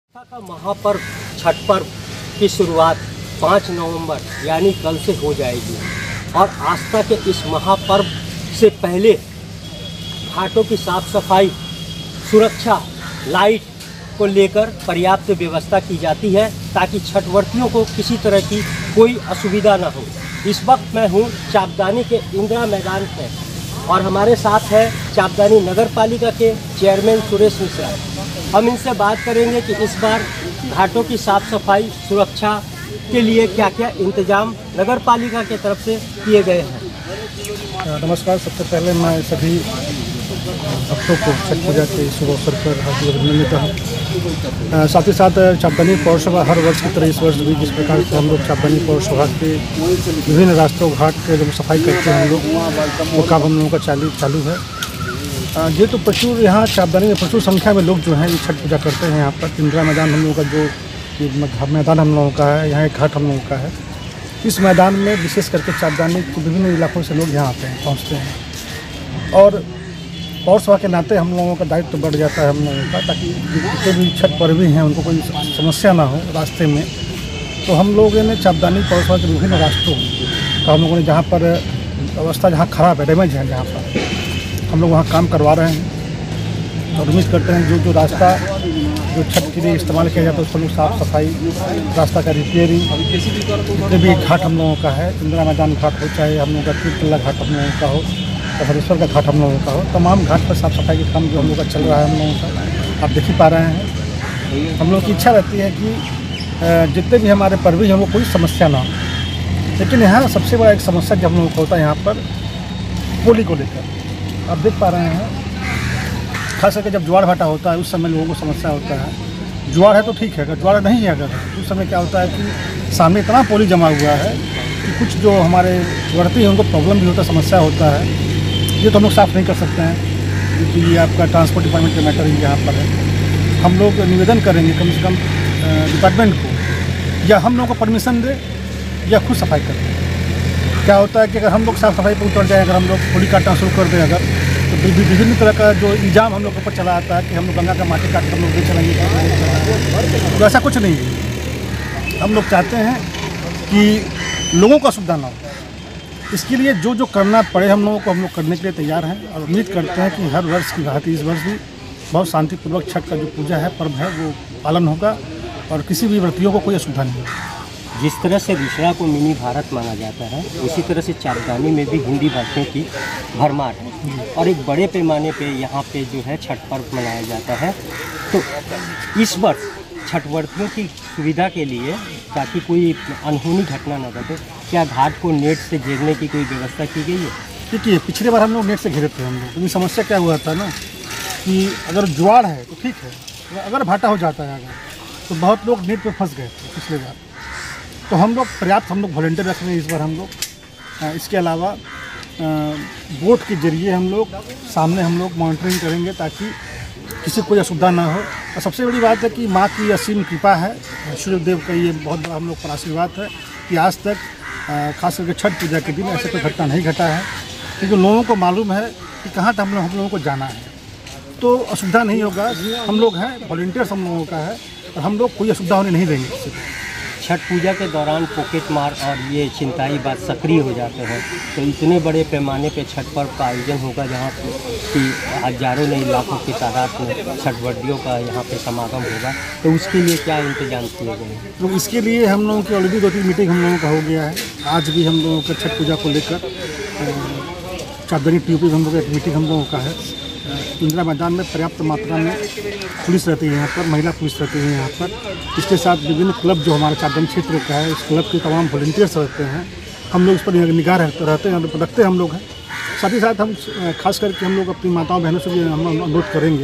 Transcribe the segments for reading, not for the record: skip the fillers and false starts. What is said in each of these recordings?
आस्था का महापर्व छठ पर्व की शुरुआत 5 नवंबर यानी कल से हो जाएगी और आस्था के इस महापर्व से पहले घाटों की साफ सफाई, सुरक्षा, लाइट को लेकर पर्याप्त व्यवस्था की जाती है ताकि छठव्रतियों को किसी तरह की कोई असुविधा न हो। इस वक्त मैं हूँ चापदानी के इंदिरा मैदान में और हमारे साथ है चापदानी नगर पालिका के चेयरमैन सुरेश मिश्रा। हम इनसे बात करेंगे कि इस बार घाटों की साफ सफाई, सुरक्षा के लिए क्या क्या इंतजाम नगर पालिका की तरफ से किए गए हैं। नमस्कार। सबसे पहले मैं सभी भक्तों को छठ पूजा के शुभ अवसर पर हार्दिक अभिनंदन देता हूँ। साथ ही साथ चापदानी पौरसभा हर वर्ष की तरह इस वर्ष भी जिस प्रकार से हम लोग चापदानी पौरसभा के विभिन्न रास्तों घाट के जब सफाई करते हैं हम लोग, वो काम हम लोगों का चालू है। ये तो प्रचुर यहाँ चापदानी में प्रचुर संख्या में लोग जो हैं ये छठ पूजा करते हैं। यहाँ पर इंदिरा मैदान हम लोगों का जो मैदान हम लोगों का है, यहाँ एक घाट हम लोगों का है। इस मैदान में विशेष करके चापदानी के विभिन्न इलाकों से लोग यहाँ आते हैं, पहुँचते हैं और पौरसभा के नाते हम लोगों का दायित्व बढ़ जाता है हम लोगों का, ताकि जितने भी छठ पर्वी हैं उनको कोई समस्या ना हो रास्ते में। तो हम लोगों ने चापदानी पौरसभा के विभिन्न रास्तों का हम लोगों ने जहाँ पर अवस्था जहाँ ख़राब है, डैमेज है, जहाँ पर हम लोग वहाँ काम करवा रहे हैं और उम्मीद करते हैं जो रास्ता जो छठ के लिए इस्तेमाल किया जाता है उस पर लोग साफ़ सफाई, रास्ता का रिपेयरिंग, जितने भी घाट हम लोगों का है, इंदिरा मैदान घाट हो, चाहे हम लोगों का तीर्थला घाट हम लोगों का हो, हरेश्वर का घाट हम लोगों का हो, तमाम घाट पर साफ़ सफाई का काम जो हम लोग का चल रहा है हम लोगों का आप देख ही पा रहे हैं। हम लोग की इच्छा रहती है कि जितने भी हमारे पर्व हैं वो कोई समस्या ना हो, लेकिन यहाँ सबसे बड़ा एक समस्या जो हम लोगों को होता है यहाँ पर होली को लेकर आप देख पा रहे हैं। खास करके जब ज्वार भाटा होता है उस समय लोगों को समस्या होता है। ज्वार है तो ठीक है, अगर ज्वार नहीं है अगर उस समय क्या होता है कि सामने इतना पोली जमा हुआ है कि कुछ जो हमारे व्रती हैं उनको प्रॉब्लम भी होता है, समस्या होता है। ये तो हम लोग साफ़ नहीं कर सकते हैं क्योंकि ये आपका ट्रांसपोर्ट डिपार्टमेंट का मैटर यहाँ पर है। हम लोग निवेदन करेंगे कम से कम डिपार्टमेंट को, या हम लोगों को परमिशन दे या खुद सफाई करें। क्या होता है कि अगर हम लोग साफ़ सफाई पर उतर जाएँ, अगर हम लोग होली काटना शुरू कर दें अगर, तो विभिन्न तरह का जो इल्ज़ाम हम लोग के ऊपर चला आता है कि हम लोग गंगा का माटी काट कर हम लोग नहीं चलाएंगे, तो ऐसा कुछ नहीं है। हम लोग चाहते हैं कि लोगों को असुविधा ना हो, इसके लिए जो करना पड़े हम लोगों को हम लोग करने के लिए तैयार हैं और उम्मीद करते हैं कि हर वर्ष की भांति इस वर्ष भी बहुत शांतिपूर्वक छठ का जो पूजा है, पर्व है, वो पालन होगा और किसी भी व्रतियों को कोई असुविधा नहीं होगी। जिस तरह से विश्रा को मिनी भारत माना जाता है उसी तरह से चापदानी में भी हिंदी भाषियों की भरमार है और एक बड़े पैमाने पे यहाँ पे जो है छठ पर्व मनाया जाता है। तो इस वर्ष छठव्रतियों की सुविधा के लिए ताकि कोई अनहोनी घटना न घटे, क्या घाट को नेट से घेरने की कोई व्यवस्था की गई है? देखिए, पिछले बार हम लोग नेट से घेरे थे हम लोग, क्योंकि समस्या क्या हुआ था ना कि अगर ज्वार है तो ठीक है, अगर भाटा हो जाता है अगर, तो बहुत लोग नेट पे फंस गए थे पिछले बार। तो हम लोग पर्याप्त वॉलंटियर रख रहे हैं इस बार हम लोग। इसके अलावा बोट के जरिए हम लोग सामने हम लोग मॉनिटरिंग करेंगे ताकि किसी को कोई असुविधा ना हो। और सबसे बड़ी बात है कि माँ की असीम कृपा है, सूर्यदेव का ये बहुत बड़ा हम लोग पर आशीर्वाद है कि आज तक खास करके छठ पूजा के दिन ऐसा कोई घटना नहीं घटा है, क्योंकि लोगों को मालूम है कि कहाँ तक हम लोगों को जाना है, तो असुविधा नहीं होगा। हम लोग हैं, वॉलंटियर्स हम लोगों का है और हम लोग कोई असुविधा होने नहीं देंगे किसी को। छठ पूजा के दौरान पॉकेट मार और ये छिनताई बात सक्रिय हो जाते हैं, तो इतने बड़े पैमाने पे छठ पर्व का आयोजन होगा जहाँ कि हजारों नहीं लाखों की तादाद में छठव्रतियों का यहाँ पे समागम होगा, तो उसके लिए क्या इंतजाम किए गए हैं? तो इसके लिए हम लोगों की ऑलरेडी 2-3 मीटिंग हम लोगों का हो गया है। आज भी हम लोगों का छठ पूजा को लेकर चापदानी टीओपी में हम लोग एक मीटिंग हम लोगों का है। इंदिरा मैदान में पर्याप्त मात्रा में पुलिस रहती है, यहाँ पर महिला पुलिस रहती है यहाँ पर। इसके साथ विभिन्न क्लब जो हमारे चापदानी क्षेत्र का है, उस क्लब के तमाम वॉलंटियर्स रहते हैं। हम लोग इस पर निगाह रखते हैं हम लोग हैं। साथ ही साथ हम खास करके हम लोग अपनी माताओं बहनों से भी हम अनुरोध करेंगे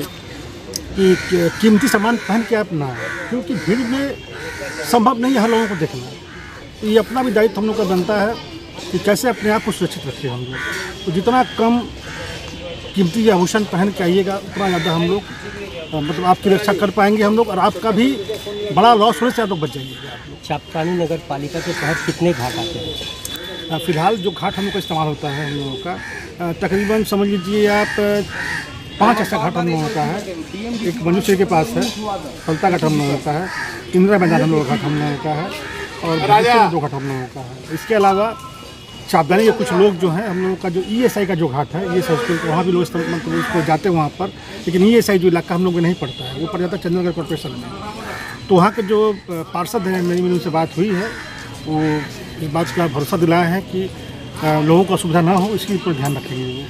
कि कीमती सामान पहन के आप ना आए, क्योंकि भीड़ में संभव नहीं है हर लोगों को देखना। तो ये अपना भी दायित्व हम लोग का बनता है कि कैसे अपने आप को सुरक्षित रखें हम लोग। तो जितना कम कीमती आभूषण पहन के आइएगा उतना ज़्यादा हम लोग मतलब आपकी रक्षा कर पाएंगे हम लोग, और आपका भी बड़ा लॉस होने से आप लोग बच जाइएगा। आप लोग चापदानी नगर पालिका के तहत कितने घाट आते हैं? फिलहाल जो घाट हम लोग का इस्तेमाल होता है हम लोगों का तकरीबन समझ लीजिए आप 5 ऐसा घाट हम लोगों का है। एक मनुष्य के पास है, फलता घाट हम लोगों का है, इंदिरा मैदान हम लोगों का घाट हम लोगों का है और 2 घाट हम लोगों का है। इसके अलावा चापदानी के कुछ लोग जो हैं, हम लोगों का जो ESI का जो घाट है, ESI वहाँ भी लोग मतलब उसको जाते हैं वहाँ पर, लेकिन ESI जो इलाका हम लोग को नहीं पड़ता है, वो पड़ जाता है चंद्रनगर कॉर्पोरेशन में। तो वहाँ के जो पार्षद हैं, मेरी उनसे बात हुई है, वो इस बात का भरोसा दिलाया है कि लोगों को असुविधा ना हो, इसकी पर ध्यान रखेंगे वो।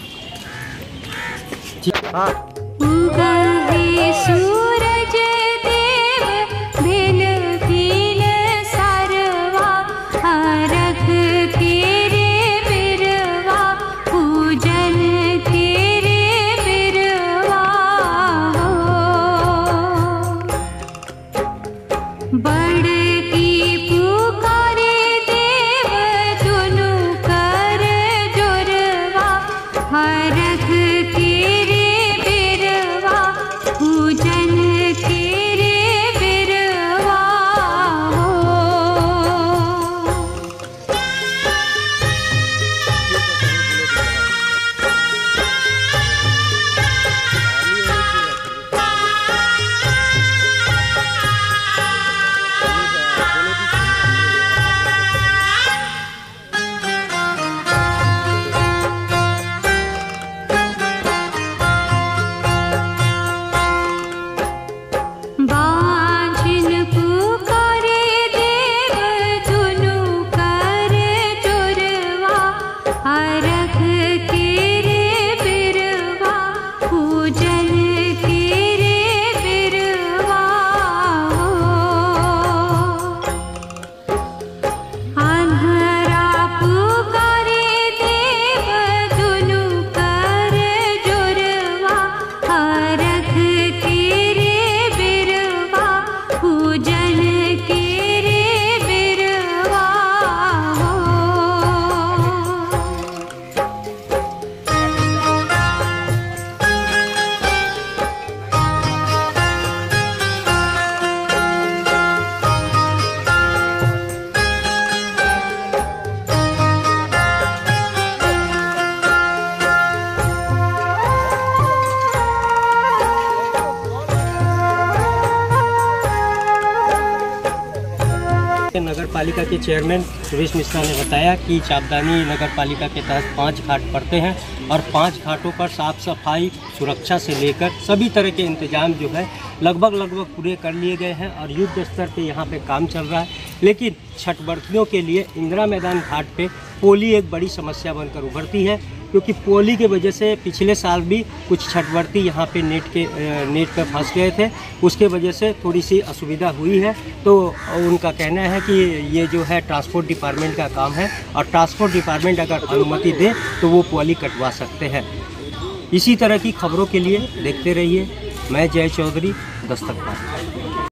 सूरज देव भेल भील सारवा हरख केरे बिरवा पूजन केरे बिरवा हो बड़ की पुकारे देव दुनु कर जोरवा हरख केरे बिरवा पूजन केरे बिरवा हो। बांझिन पुकारे देव दुनु कर जोरवा हरख केरे बिरवा पूजन केरे बिरवा हो अन्हरा पुकारे देव दुनु कर जोरवा हरख केरे बिरवा पूजन केरे बिरवा हो। नगर पालिका के चेयरमैन सुरेश मिश्रा ने बताया कि चापदानी नगर पालिका के तहत 5 घाट पड़ते हैं और 5 घाटों पर साफ सफाई सुरक्षा से लेकर सभी तरह के इंतजाम जो है लगभग पूरे कर लिए गए हैं और युद्ध स्तर पे यहाँ पे काम चल रहा है। लेकिन छठव्रतियों के लिए इंदिरा मैदान घाट पे पोली एक बड़ी समस्या बनकर उभरती है, क्योंकि पोली के वजह से पिछले साल भी कुछ छठव्रती यहाँ पे नेट पर फंस गए थे, उसके वजह से थोड़ी सी असुविधा हुई है। तो उनका कहना है कि ये जो है ट्रांसपोर्ट डिपार्टमेंट का काम है और ट्रांसपोर्ट डिपार्टमेंट अगर अनुमति दे तो वो पोली कटवा सकते हैं। इसी तरह की खबरों के लिए देखते रहिए। मैं जय चौधरी, दस्तक।